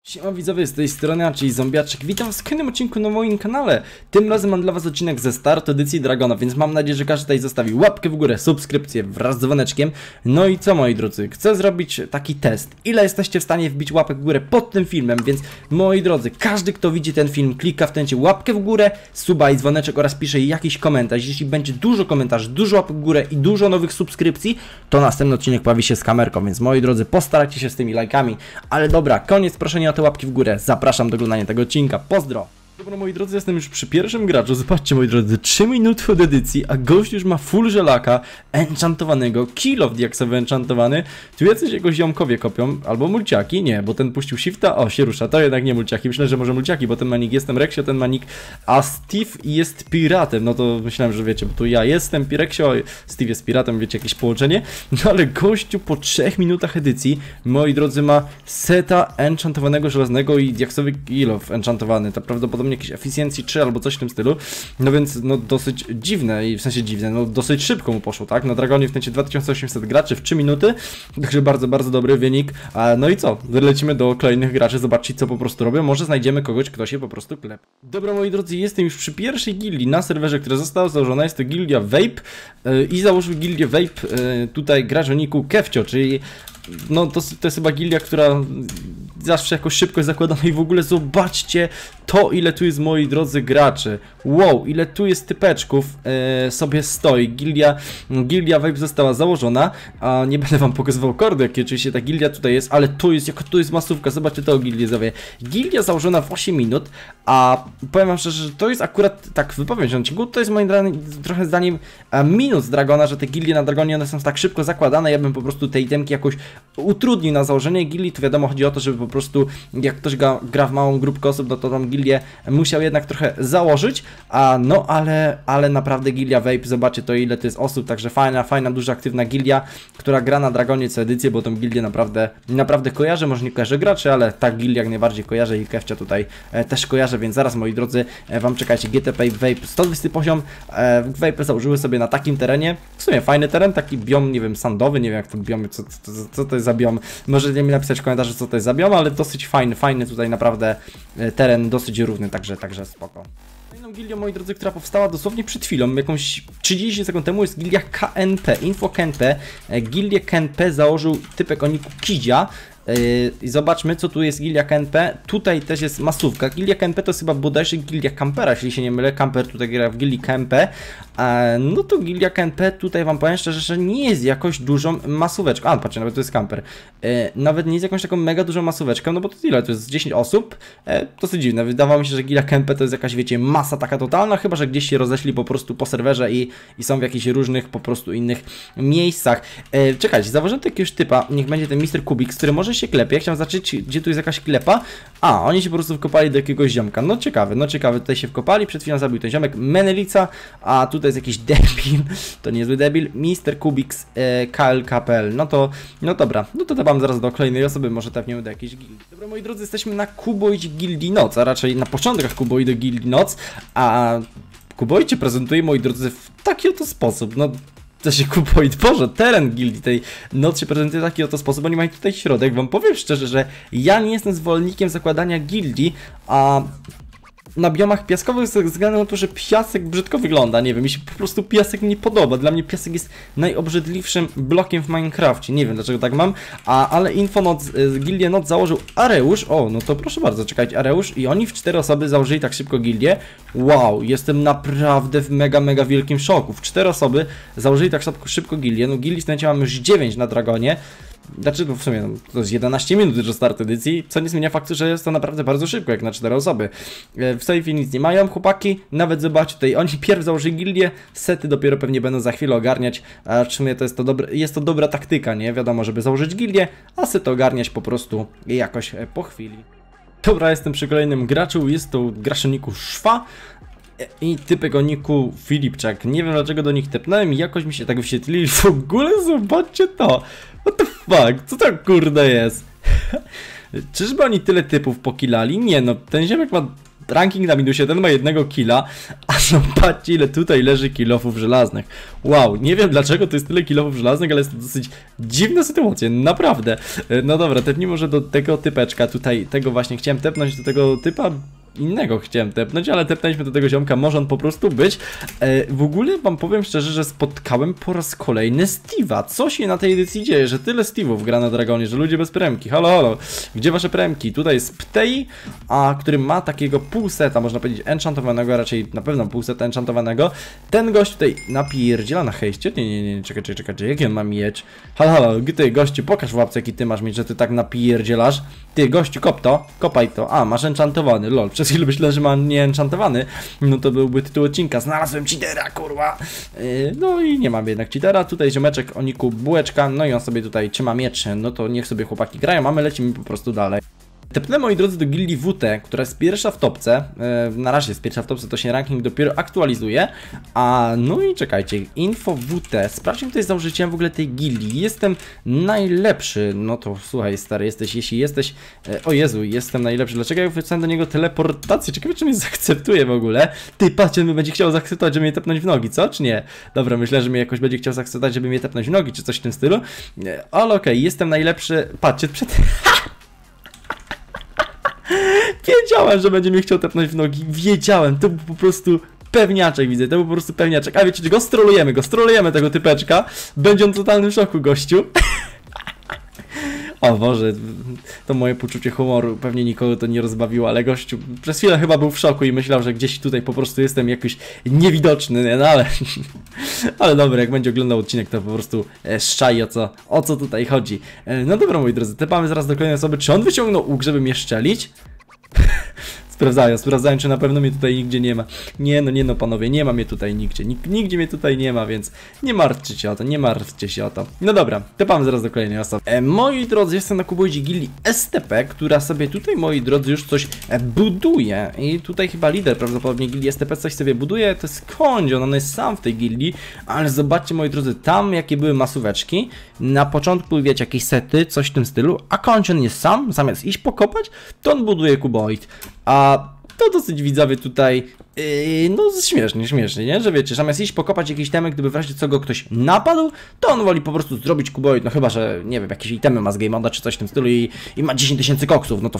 Siema widzowie, z tej strony, czyli Zombiaczek. Witam was w kolejnym odcinku na moim kanale. Tym razem mam dla was odcinek ze startu edycji Dragona, więc mam nadzieję, że każdy tutaj zostawi łapkę w górę, subskrypcję wraz z dzwoneczkiem. No i co, moi drodzy, chcę zrobić taki test. Ile jesteście w stanie wbić łapek w górę pod tym filmem, więc moi drodzy, każdy kto widzi ten film, klika w ten łapkę w górę, suba i dzwoneczek oraz pisze jakiś komentarz. Jeśli będzie dużo komentarzy, dużo łapek w górę i dużo nowych subskrypcji, to następny odcinek pojawi się z kamerką, więc moi drodzy, postarajcie się z tymi lajkami. Ale dobra, koniec proszenia o te łapki w górę. Zapraszam do oglądania tego odcinka. Pozdro! Dobra, moi drodzy, jestem już przy pierwszym graczu. Zobaczcie, moi drodzy, 3 minuty od edycji, a gość już ma full żelaka enchantowanego, kill of diaksowy enchantowany. Tu jacyś jego ziomkowie kopią, albo mulciaki, nie, bo ten puścił shifta, o, się rusza, to jednak nie mulciaki, myślę, że może mulciaki, bo ten manik, jestem Reksio, ten manik, a Steve jest piratem, no to myślałem, że wiecie, bo tu ja jestem Reksio, Steve jest piratem, wiecie, jakieś połączenie, no ale gościu po 3 minutach edycji, moi drodzy, ma seta enchantowanego żelaznego i diaksowy kill of enchantowany, to prawdopodobnie jakieś efficiency 3 albo coś w tym stylu, no więc no dosyć dziwne i w sensie dziwne, no dosyć szybko mu poszło, tak? Na Dragonie w tencie 2800 graczy w 3 minuty, także bardzo, bardzo dobry wynik. No i co? Lecimy do kolejnych graczy, zobaczcie co po prostu robią, może znajdziemy kogoś, kto się po prostu klepie. Dobra, moi drodzy, jestem już przy pierwszej gildii na serwerze, która została założona, jest to gildia Vape i założył gildię Vape tutaj gracz o niku Kefcio, czyli no to jest chyba gildia, która zawsze jakoś szybko jest zakładana i w ogóle zobaczcie to, ile tu jest, moi drodzy, graczy. Wow, ile tu jest typeczków sobie stoi. Gildia Vape została założona, a nie będę wam pokazywał kordy, jakie oczywiście ta gildia tutaj jest, ale tu jest, jaka tu jest masówka, zobaczcie to gildię sobie. Gildia założona w 8 minut, a powiem wam szczerze, że to jest akurat, tak wypowiem się na odcinku, to jest moim trochę zdaniem minus Dragona, że te gildie na Dragonie, one są tak szybko zakładane, ja bym po prostu te itemki jakoś utrudnił na założenie gildii, to wiadomo, chodzi o to, żeby po prostu, jak ktoś gra w małą grupkę osób, no to tam gildię musiał jednak trochę założyć, no ale naprawdę gildia Vape, zobaczcie to, ile to jest osób, także fajna, duża aktywna gildia, która gra na Dragonie co edycję, bo tą gildię naprawdę kojarzę, może nie kojarzę graczy, ale ta gildia jak najbardziej kojarzę i Kefcia tutaj też kojarzę, więc zaraz, moi drodzy, wam czekajcie, GTP Vape 120 poziom, Vape założyły sobie na takim terenie, w sumie fajny teren, taki biom, nie wiem, sandowy, nie wiem jak ten biom, co to jest za biom, możecie mi napisać w komentarzu, co to jest za biom, ale dosyć fajny tutaj naprawdę teren, dosyć równy, także spoko. Kolejną gildią, moi drodzy, która powstała dosłownie przed chwilą, jakąś 30 sekund temu, jest gildia KNP, Info KNP. Gildię KNP założył typek o niku Kidzia. I zobaczmy, co tu jest gildia KNP. Tutaj też jest masówka. Gildia KNP to jest chyba bodajże gildia Kampera, jeśli się nie mylę. Kamper tutaj gra w gildii KNP. No to gildia KNP tutaj wam powiem szczerze, że nie jest jakoś dużą masóweczką. Patrzcie, nawet to jest Kamper. Nawet nie jest jakąś taką mega dużą masóweczką, no bo to ile? To jest 10 osób. Dosyć dziwne. Wydawało mi się, że gildia KNP to jest jakaś, wiecie, masa taka totalna, chyba że gdzieś się roześli po prostu po serwerze i są w jakichś różnych po prostu innych miejscach. Czekajcie, założyłem jakiegoś typa, niech będzie ten Mr. Kubik, który może się klepie. Chciałem zobaczyć, gdzie tu jest jakaś klepa. Oni się po prostu wkopali do jakiegoś ziomka. No ciekawe, tutaj się wkopali. Przed chwilą zabił ten ziomek Menelica, a tutaj jest jakiś debil, to niezły debil, Mr. Kubix KLKPL. No dobra, no to wam zaraz do kolejnej osoby, może trafniemy do jakiejś gildii. Dobra, moi drodzy, jesteśmy na Kuboid Gildii Noc, a raczej na początkach Kuboid Gildii Noc, a Kuboid się prezentuje, moi drodzy, w taki oto sposób. No to się Kuboid, Boże, teren gildii tej noc się prezentuje w taki oto sposób, oni mają tutaj środek. Wam powiem szczerze, że ja nie jestem zwolennikiem zakładania gildii, a na biomach piaskowych ze względu na to, że piasek brzydko wygląda, nie wiem, mi się po prostu piasek nie podoba, dla mnie piasek jest najobrzydliwszym blokiem w Minecrafcie, nie wiem dlaczego tak mam, ale Infonoc, gildię Noc założył Areusz, no to proszę bardzo, czekajcie, Areusz i oni w 4 osoby założyli tak szybko gildię, wow, jestem naprawdę w mega wielkim szoku, w 4 osoby założyli tak szybko gildię, no gildii w tym momencie mamy już 9 na Dragonie. Znaczy, w sumie to jest 11 minut do start edycji, co nie zmienia faktu, że jest to naprawdę bardzo szybko, jak na 4 osoby. W sejfie nic nie mają, chłopaki, nawet zobaczcie tutaj, oni pierw założyli gildię, sety dopiero pewnie będą za chwilę ogarniać, a w sumie to jest to dobra taktyka, nie? Wiadomo, żeby założyć gildię, a sety ogarniać po prostu jakoś po chwili. Dobra, jestem przy kolejnym graczu, jest to gracz o niku Szwa i typek o niku Filipczak. Nie wiem dlaczego do nich tepnąłem i jakoś mi się tak wyświetlili. W ogóle zobaczcie to. What the fuck? Co to kurde jest? Czyżby oni tyle typów pokilali? Nie no, ten ziomek ma ranking na minusie, ten ma 1 killa, a zobaczcie ile tutaj leży killofów żelaznych. Wow, nie wiem dlaczego to jest tyle killofów żelaznych, ale jest to dosyć dziwna sytuacja, naprawdę. No dobra, tepnijmy może do tego typeczka tutaj, tego właśnie chciałem tepnąć, do tego typa innego chciałem tepnąć, ale tepnęliśmy do tego ziomka, może on po prostu być. W ogóle wam powiem szczerze, że spotkałem po raz kolejny Steve'a. Co się na tej edycji dzieje, że tyle Steve'ów gra na Dragonie, że ludzie bez premki. Halo, halo, gdzie wasze premki? Tutaj jest Ptei, który ma takiego pół seta, można powiedzieć enchantowanego, a raczej na pewno pół seta enchantowanego. Ten gość tutaj napierdziela na hejście. Nie, czekaj, jaki on ma miecz? Halo, halo, ty gościu, pokaż w łapce jaki ty masz miecz, że ty tak napierdzielasz. Ty gościu, kop to, kopaj to. A, masz enchantowany, lol. Przez chwilę myślę, że mam nieenchantowany. No to byłby tytuł odcinka. Znalazłem cheatera, kurwa. No i nie mam jednak cheatera. Tutaj ziomeczek o niku bułeczka. No i on sobie tutaj trzyma miecz. No to niech sobie chłopaki grają, a my lecimy po prostu dalej. Tepnę, moi drodzy, do gildii WT, która jest pierwsza w topce. Na razie jest pierwsza w topce, to się ranking dopiero aktualizuje. No i czekajcie, info WT. Sprawdźmy, kto jest założycielem w ogóle tej gildii. Jestem najlepszy. No to słuchaj, stary, jeśli jesteś... O Jezu, jestem najlepszy. Dlaczego ja wrzucałem do niego teleportację? Ciekawe, czy mnie zaakceptuje w ogóle. Ty, patrz, on będzie chciał zaakceptować, żeby mnie tepnąć w nogi, co? Czy nie? Dobra, myślę, że mnie jakoś będzie chciał zaakceptować, żeby mnie tepnąć w nogi, czy coś w tym stylu. Ale okej, jestem najlepszy. Patrzcie, przed... Wiedziałem, że będzie mnie chciał tepnąć w nogi. Wiedziałem, to był po prostu pewniaczek, widzę, to był po prostu pewniaczek. A wiecie, strolujemy tego typeczka. Będzie on w totalnym szoku, gościu. O Boże, to moje poczucie humoru pewnie nikogo to nie rozbawiło, ale gościu przez chwilę chyba był w szoku i myślał, że gdzieś tutaj po prostu jestem jakoś niewidoczny, nie? No ale... Ale dobra, jak będzie oglądał odcinek, to po prostu szczai o co tutaj chodzi. No dobra, moi drodzy, tepamy zaraz do kolejnej osoby. Czy on wyciągnął łuk, żeby mnie szczelić? Sprawdzają, czy na pewno mnie tutaj nigdzie nie ma. Nie no, panowie, nie ma mnie tutaj nigdzie. Nigdzie mnie tutaj nie ma, więc nie martwcie się o to. No dobra, tepamy zaraz do kolejnej osoby. Moi drodzy, jestem na kuboidzie gildii STP, która sobie tutaj, moi drodzy, już coś buduje. I tutaj chyba lider prawdopodobnie gildii STP coś sobie buduje. To jest Kondzion, on jest sam w tej gildii. Ale zobaczcie, moi drodzy, tam jakie były masóweczki. Na początku, wiecie, jakieś sety, coś w tym stylu. A Kondzion jest sam, zamiast iść pokopać, to on buduje kuboid. A to dosyć, widzowie, tutaj, no śmiesznie, nie? Że wiecie, zamiast iść pokopać jakiś temek, gdyby w razie co go ktoś napadł, to on woli po prostu zrobić kuboid, no chyba, że, nie wiem, jakieś itemy ma z game moda czy coś w tym stylu i ma 10 000 koksów, no to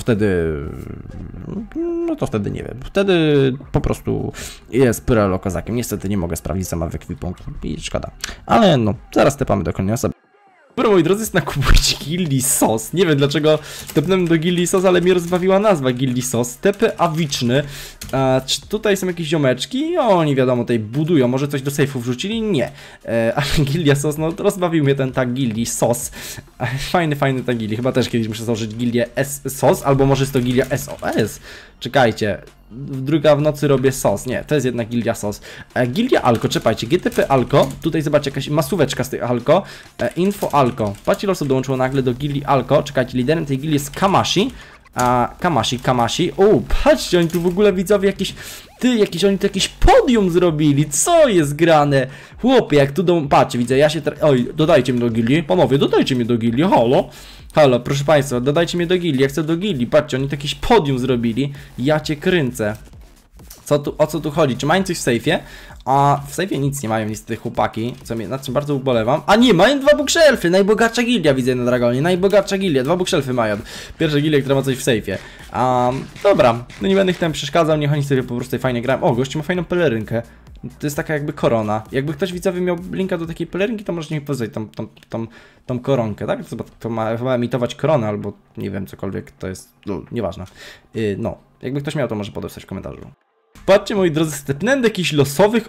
wtedy, nie wiem, wtedy po prostu jest pyrelo kozakiem. Niestety nie mogę sprawdzić sama w ekwipunku i szkoda. Ale no, zaraz tepamy do kolejnej osoby. Dobra, moi drodzy, jest na kuboidzie gildii SOS. Nie wiem dlaczego tepnąłem do gildii SOS, ale mnie rozbawiła nazwa gildii SOS. Tepy awiczny. Czy tutaj są jakieś ziomeczki? Oni wiadomo tutaj budują. Może coś do sejfu wrzucili? Nie. Ale gildia SOS, no rozbawił mnie ten tag gildii SOS. Fajny tag gildii. Chyba też kiedyś muszę założyć gildię SOS, albo może jest to gildia SOS. Czekajcie. Druga w nocy robię SOS. Nie, to jest jednak gildia SOS. Gildia Alko, czekajcie, GTP Alko. Tutaj zobaczcie, jakaś masóweczka z tych Alko. Info Alko. Patrzcie, ile osób dołączyło nagle do gildii Alko. Czekajcie, liderem tej gildii jest Kamashi. Kamashi. O, patrzcie, oni tu w ogóle, widzowie, oni tu jakieś podium zrobili. Co jest grane? Chłopie, jak tu patrzcie, widzę, ja się oj, dodajcie mnie do gildii. Panowie, dodajcie mnie do gildii. Halo, proszę państwa, dodajcie mnie do gildii. Ja chcę do gildii. Patrzcie, oni tu jakieś podium zrobili. Ja cię kręcę. O co tu chodzi? Czy mają coś w sejfie? A w sejfie nic nie mają niestety chłopaki, nad czym bardzo ubolewam. A nie, mają 2 bookshelfy, najbogatsza gildia widzę na Dragonie, najbogatsza gildia, 2 bookshelfy mają. Pierwsza gildia, która ma coś w sejfie. Dobra, no nie będę ich tam przeszkadzał, niech oni sobie po prostu fajnie grają. O, gościu ma fajną pelerynkę. To jest taka jakby korona. Jakby ktoś widzowie miał linka do takiej pelerynki, to możecie mi poznać tą koronkę, tak? To ma chyba emitować koronę, albo nie wiem, cokolwiek to jest, nieważne. No, jakby ktoś miał, to może podesłać w komentarzu. Patrzcie, moi drodzy, tepnąłem do jakichś losowych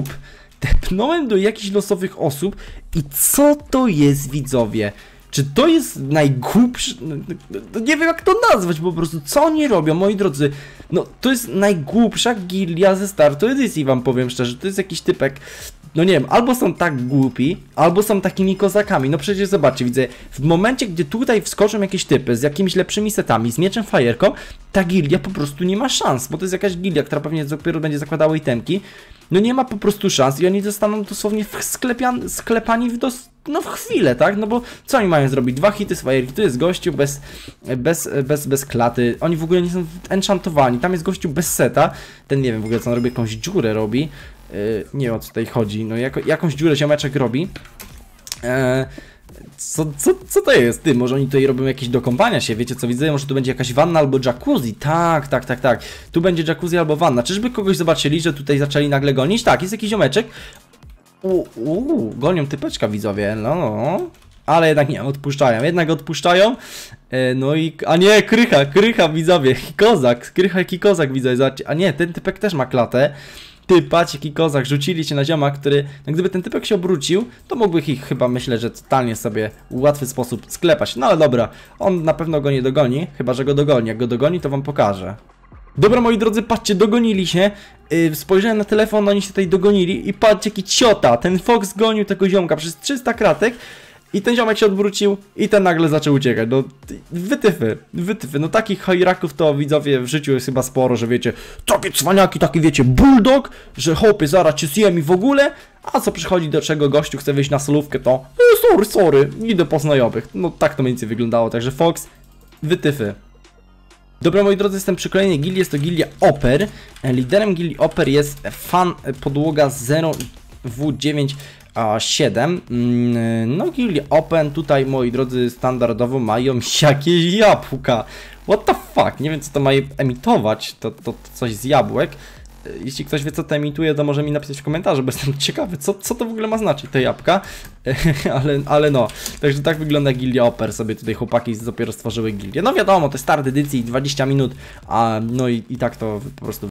osób. I co to jest, widzowie? Czy to jest najgłupsze? No, nie wiem jak to nazwać po prostu, co oni robią, moi drodzy. No, to jest najgłupsza gildia ze startu edycji, wam powiem szczerze. To jest jakiś typek, no nie wiem, albo są tak głupi, albo są takimi kozakami. No przecież zobaczcie, widzę, w momencie, gdy tutaj wskoczą jakieś typy z jakimiś lepszymi setami, z mieczem fajerką, ta gildia po prostu nie ma szans, bo to jest jakaś gildia, która pewnie dopiero będzie zakładała itemki. no nie ma po prostu szans i oni zostaną dosłownie sklepani no w chwilę, tak? No bo co oni mają zrobić? 2 hity z fajerki, tu jest gościu bez klaty, oni w ogóle nie są enchantowani, tam jest gościu bez seta, ten nie wiem w ogóle co on robi, jakąś dziurę robi, nie wiem o co tutaj chodzi, no jakąś dziurę ziomeczek robi. Co to jest? Ty, może oni tutaj robią jakieś do kąpania się, wiecie co widzę? Może tu będzie jakaś wanna albo jacuzzi, tak. Tu będzie jacuzzi albo wanna. Czyżby kogoś zobaczyli, że tutaj zaczęli nagle gonić? Tak, jest jakiś ziomeczek. Gonią typeczka widzowie, no. Ale jednak nie, odpuszczają. No i, a nie, krycha widzowie, krycha jaki kozak widzowie, zobaczcie. A nie, ten typek też ma klatę. Ty, patrz jaki kozak, rzucili się na zioma, który, no gdyby ten typek się obrócił, to mógłby ich chyba, myślę, że totalnie sobie w łatwy sposób sklepać. No ale dobra, on na pewno go nie dogoni, chyba że go dogoni. Jak go dogoni, to wam pokażę. Dobra, moi drodzy, patrzcie, dogonili się. Spojrzałem na telefon, oni się tutaj dogonili i patrzcie jaki ciota, ten Fox gonił tego ziomka przez 300 kratek. I ten ziomek się odwrócił i ten nagle zaczął uciekać. No wytyfy. No takich hajraków to widzowie w życiu jest chyba sporo, że wiecie, takie cwaniaki, taki wiecie, bulldog, że hopy, zaraz cię zjem i w ogóle. A co przychodzi do czego gościu chce wyjść na solówkę, to sorry, idę po znajomych. No tak to mniej więcej wyglądało, także Fox, wytyfy. Dobra, moi drodzy, jestem przy kolejnej gildii, jest to gildia Oper. Liderem gildii Oper jest fan podłoga 0W9 7. No gildia Open tutaj, moi drodzy, standardowo mają jakieś jabłka. What the fuck? Nie wiem co to ma emitować, to coś z jabłek. Jeśli ktoś wie co to emituje, to może mi napisać w komentarzu, bo jestem ciekawy, co to w ogóle ma znaczyć, te jabłka. ale no, także tak wygląda gildia Oper, sobie tutaj chłopaki dopiero stworzyły gildię. No wiadomo, to jest start edycji, 20 minut, no i tak to po prostu